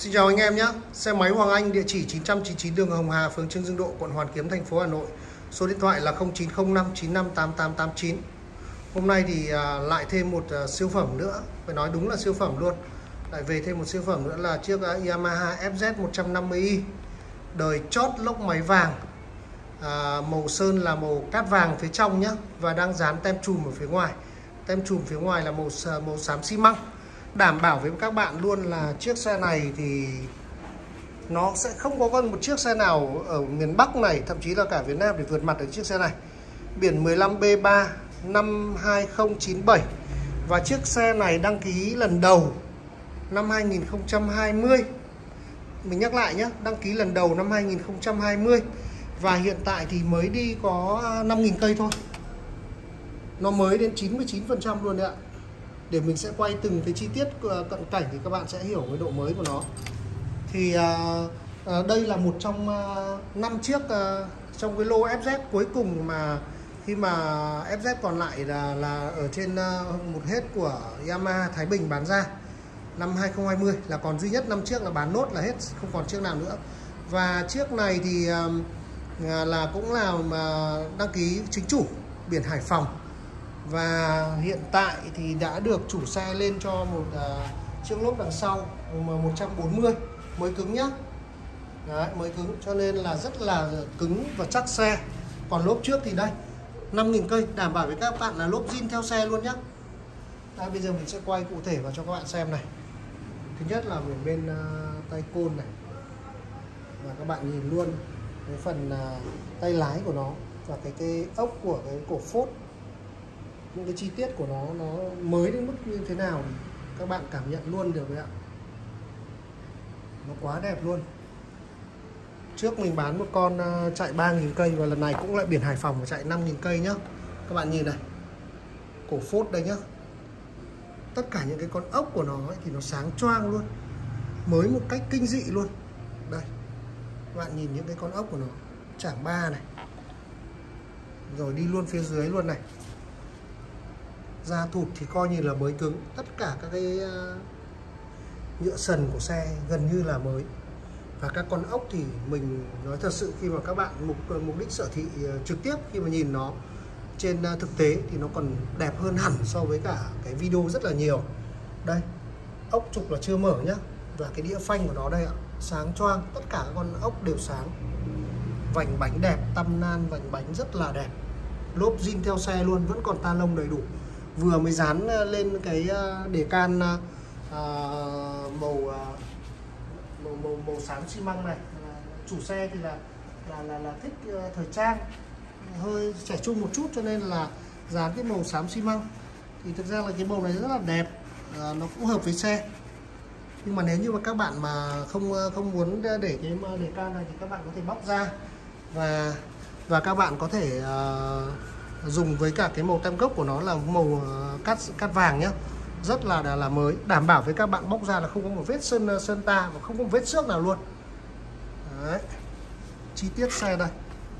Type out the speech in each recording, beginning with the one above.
Xin chào anh em nhé. Xe máy Hoàng Anh, địa chỉ 999 đường Hồng Hà, phường Trương Dương Độ, quận Hoàn Kiếm, thành phố Hà Nội. Số điện thoại là 0905958889. Hôm nay thì lại thêm một siêu phẩm nữa, phải nói đúng là siêu phẩm luôn. Lại về thêm một siêu phẩm nữa là chiếc Yamaha FZ 150i đời chót lốc máy vàng. Màu sơn là màu cát vàng phía trong nhé, và đang dán tem chùm ở phía ngoài. Tem chùm phía ngoài là màu xám xi măng. Đảm bảo với các bạn luôn là chiếc xe này thì nó sẽ không có con một chiếc xe nào ở miền Bắc này, thậm chí là cả Việt Nam để vượt mặt được chiếc xe này. Biển 15B3 năm 2097. Và chiếc xe này đăng ký lần đầu năm 2020. Mình nhắc lại nhé, đăng ký lần đầu năm 2020. Và hiện tại thì mới đi có 5.000 cây thôi. Nó mới đến 99% luôn đấy ạ. Để mình sẽ quay từng cái chi tiết cận cảnh thì các bạn sẽ hiểu cái độ mới của nó. Thì đây là một trong 5 chiếc trong cái lô FZ cuối cùng mà khi mà FZ còn lại là ở trên một hết của Yamaha Thái Bình bán ra năm 2020, là còn duy nhất 5 chiếc là bán nốt là hết, không còn chiếc nào nữa. Và chiếc này thì là cũng là đăng ký chính chủ biển Hải Phòng. Và hiện tại thì đã được chủ xe lên cho một chiếc lốp đằng sau 140 mới cứng nhá. Đấy, mới cứng cho nên là rất là cứng và chắc xe. Còn lốp trước thì đây 5.000 cây, đảm bảo với các bạn là lốp zin theo xe luôn nhá. Đây, bây giờ mình sẽ quay cụ thể vào cho các bạn xem này. Thứ nhất là về bên tay côn này, và các bạn nhìn luôn cái phần tay lái của nó và cái ốc của cái cổ phốt, những cái chi tiết của nó mới đến mức như thế nào thì các bạn cảm nhận luôn được đấy ạ. Nó quá đẹp luôn. Trước mình bán một con chạy 3.000 cây và lần này cũng lại biển Hải Phòng và chạy 5.000 cây nhá. Các bạn nhìn này, cổ phốt đây nhá. Tất cả những cái con ốc của nó ấy, thì nó sáng choang luôn, mới một cách kinh dị luôn. Đây, các bạn nhìn những cái con ốc của nó, chảng ba này, rồi đi luôn phía dưới luôn này. Da thụt thì coi như là mới cứng. Tất cả các cái nhựa sần của xe gần như là mới. Và các con ốc thì mình nói thật sự, khi mà các bạn mục đích sở thị trực tiếp, khi mà nhìn nó trên thực tế thì nó còn đẹp hơn hẳn so với cả cái video rất là nhiều. Đây, ốc trục là chưa mở nhá. Và cái đĩa phanh của nó đây ạ, sáng choang, tất cả các con ốc đều sáng. Vành bánh đẹp, tăm nan vành bánh rất là đẹp. Lốp zin theo xe luôn, vẫn còn ta lông đầy đủ. Vừa mới dán lên cái đề can màu xám xi măng này. Chủ xe thì là thích thời trang, hơi trẻ trung một chút, cho nên là dán cái màu xám xi măng. Thì thực ra là cái màu này rất là đẹp, nó cũng hợp với xe. Nhưng mà nếu như mà các bạn mà không muốn để cái đề can này thì các bạn có thể bóc ra và các bạn có thể dùng với cả cái màu tem gốc của nó là màu cát vàng nhé. Rất là mới, đảm bảo với các bạn bóc ra là không có một vết sơn ta và không có một vết xước nào luôn. Đấy, chi tiết xe đây.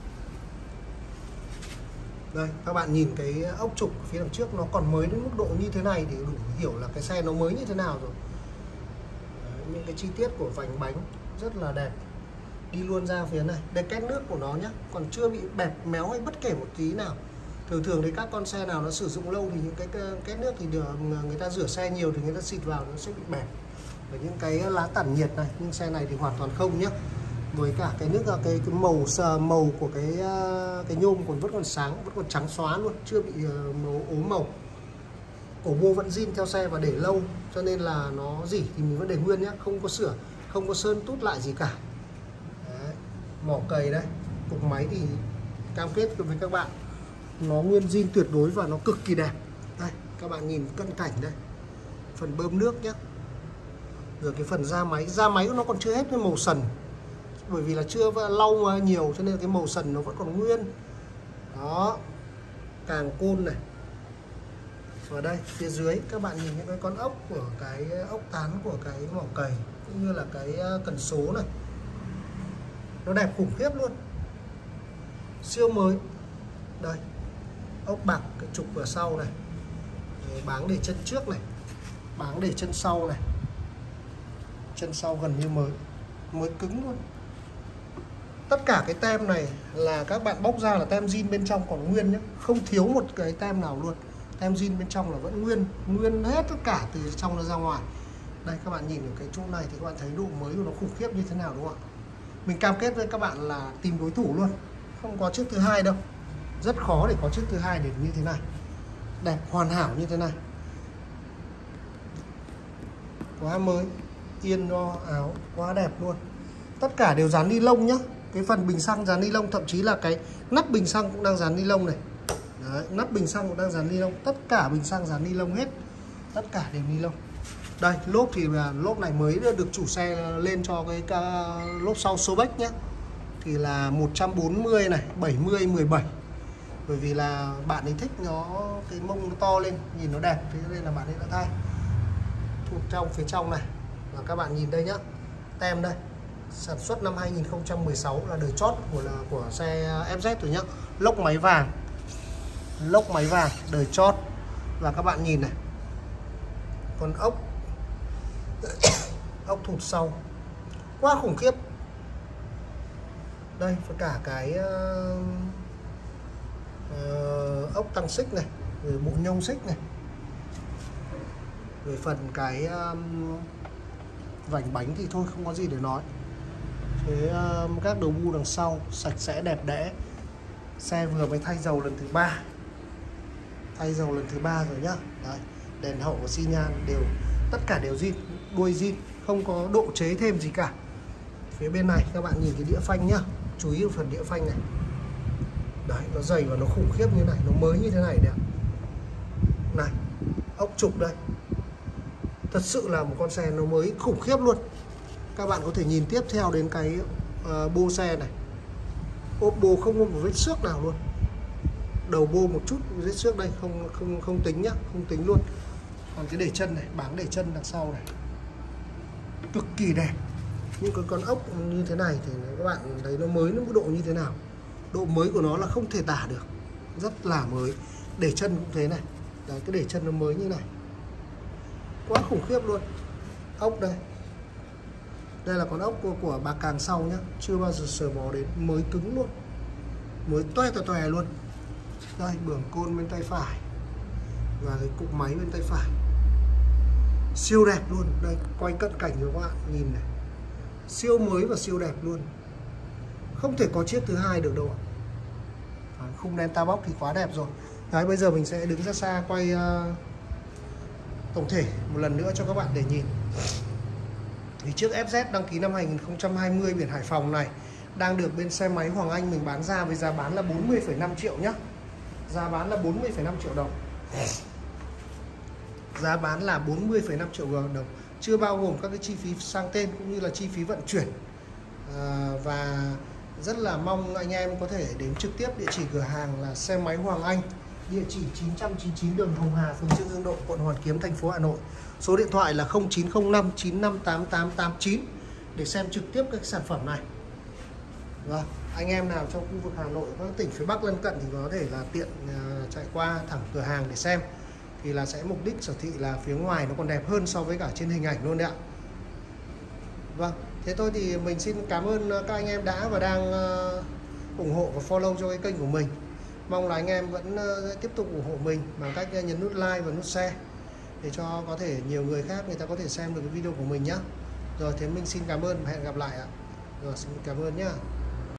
Đây, các bạn nhìn cái ốc trục phía đằng trước nó còn mới đến mức độ như thế này thì đủ hiểu là cái xe nó mới như thế nào rồi. Đấy, những cái chi tiết của vành bánh rất là đẹp. Đi luôn ra phía này, đây két nước của nó nhé, còn chưa bị bẹp méo hay bất kể một tí nào. Thường thì các con xe nào nó sử dụng lâu thì những cái két nước thì người ta rửa xe nhiều thì người ta xịt vào nó sẽ bị bẹp. Và những cái lá tản nhiệt này, nhưng xe này thì hoàn toàn không nhé. Với cả cái nước cái màu của cái nhôm còn vẫn còn sáng, vẫn còn trắng xóa luôn, chưa bị ốm màu. Cổ bô vẫn zin theo xe và để lâu, cho nên là nó rỉ thì mình vẫn để nguyên nhé, không có sửa, không có sơn tút lại gì cả. Đấy, mỏ cầy đây, cục máy thì cam kết với các bạn nó nguyên zin tuyệt đối và nó cực kỳ đẹp. Đây, các bạn nhìn cận cảnh đây, phần bơm nước nhé. Rồi cái phần da máy của nó còn chưa hết cái màu sần, bởi vì là chưa lau nhiều cho nên cái màu sần nó vẫn còn nguyên. Đó, càng côn này. Ở đây phía dưới các bạn nhìn những cái con ốc của cái ốc tán của cái mỏ cầy cũng như là cái cần số này, nó đẹp khủng khiếp luôn, siêu mới. Đây, ốc bạc, cái trục ở sau này, báng để chân trước này, báng để chân sau này, chân sau gần như mới cứng luôn. Tất cả cái tem này là các bạn bóc ra là tem zin bên trong còn nguyên nhé, không thiếu một cái tem nào luôn. Tem zin bên trong là vẫn nguyên hết tất cả từ trong nó ra ngoài. Đây các bạn nhìn ở cái chỗ này thì các bạn thấy độ mới của nó khủng khiếp như thế nào đúng không ạ? Mình cam kết với các bạn là tìm đối thủ luôn, không có chiếc thứ hai đâu. Rất khó để có chiếc thứ hai để như thế này, đẹp hoàn hảo như thế này, quá mới, yên no áo quá đẹp luôn. Tất cả đều dán ni lông nhá. Cái phần bình xăng dán ni lông, thậm chí là cái nắp bình xăng cũng đang dán ni lông này. Đấy, nắp bình xăng cũng đang dán ni lông, tất cả bình xăng dán ni lông hết, tất cả đều ni lông. Đây lốp thì là lốp này mới được chủ xe lên cho cái lốp sau Sobeck nhé, thì là 140 này, 70, 17. Bởi vì là bạn ấy thích nó cái mông nó to lên, nhìn nó đẹp, thế nên là bạn ấy đã thay. Thuộc trong phía trong này, và các bạn nhìn đây nhá, tem đây, sản xuất năm 2016 là đời chót của xe FZ rồi nhá. Lốc máy vàng đời chót. Và các bạn nhìn này, con ốc thụt sau quá khủng khiếp. Đây và cả cái ốc tăng xích này, rồi bộ nhông xích này, rồi phần cái vành bánh thì thôi không có gì để nói. Thế các đầu bu đằng sau sạch sẽ đẹp đẽ. Xe vừa mới thay dầu lần thứ 3, rồi nhá. Đấy, đèn hậu và xi nhan đều, tất cả đều zin, đuôi zin, không có độ chế thêm gì cả. Phía bên này các bạn nhìn cái đĩa phanh nhá, chú ý vào phần đĩa phanh này. Đấy, nó dày và nó khủng khiếp như này, nó mới như thế này đẹp. Này, ốc trục đây, thật sự là một con xe nó mới khủng khiếp luôn. Các bạn có thể nhìn tiếp theo đến cái bô xe này, ốp bô không có một vết xước nào luôn. Đầu bô một chút vết xước đây không tính nhá, không tính luôn. Còn cái để chân này, bảng để chân đằng sau này cực kỳ đẹp. Những cái con ốc như thế này thì các bạn thấy nó mới, nó mức độ như thế nào. Độ mới của nó là không thể tả được, rất là mới. Để chân cũng thế này. Đấy, cái để chân nó mới như này, quá khủng khiếp luôn. Ốc đây, đây là con ốc của bà càng sau nhá, chưa bao giờ sờ mó đến, mới cứng luôn, mới toe luôn. Đây, bưởng côn bên tay phải và cái cục máy bên tay phải siêu đẹp luôn. Đây, quay cận cảnh cho các bạn nhìn này, siêu mới và siêu đẹp luôn, không thể có chiếc thứ hai được đâu ạ. Khung Delta Box thì quá đẹp rồi. Đấy, bây giờ mình sẽ đứng ra xa quay tổng thể một lần nữa cho các bạn để nhìn. Thì chiếc FZ đăng ký năm 2020 biển Hải Phòng này đang được bên xe máy Hoàng Anh mình bán ra với giá bán là 40,5 triệu nhá. Giá bán là 40,5 triệu đồng. Giá bán là 40,5 triệu đồng, chưa bao gồm các cái chi phí sang tên cũng như là chi phí vận chuyển. Và rất là mong anh em có thể đến trực tiếp địa chỉ cửa hàng là xe máy Hoàng Anh, địa chỉ 999 đường Hồng Hà, phường Trương Dương Độ, quận Hoàn Kiếm, thành phố Hà Nội. Số điện thoại là 0905 958889 để xem trực tiếp các sản phẩm này. Vâng, anh em nào trong khu vực Hà Nội, các tỉnh phía Bắc lân cận thì có thể là tiện chạy qua thẳng cửa hàng để xem. Thì là sẽ mục đích sở thị là phía ngoài nó còn đẹp hơn so với cả trên hình ảnh luôn đấy ạ. Vâng, thế thôi thì mình xin cảm ơn các anh em đã và đang ủng hộ và follow cho cái kênh của mình. Mong là anh em vẫn tiếp tục ủng hộ mình bằng cách nhấn nút like và nút share để cho có thể nhiều người khác người ta có thể xem được cái video của mình nhé. Rồi thế mình xin cảm ơn và hẹn gặp lại ạ. Rồi xin cảm ơn nhé.